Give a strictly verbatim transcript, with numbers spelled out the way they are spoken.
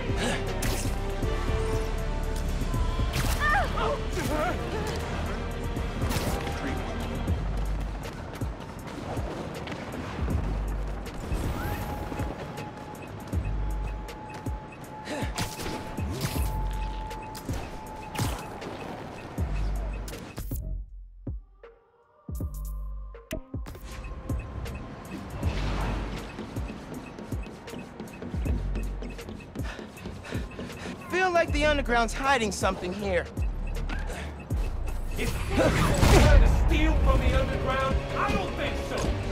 I feel like the underground's hiding something here. Is trying to steal from the underground? I don't think so.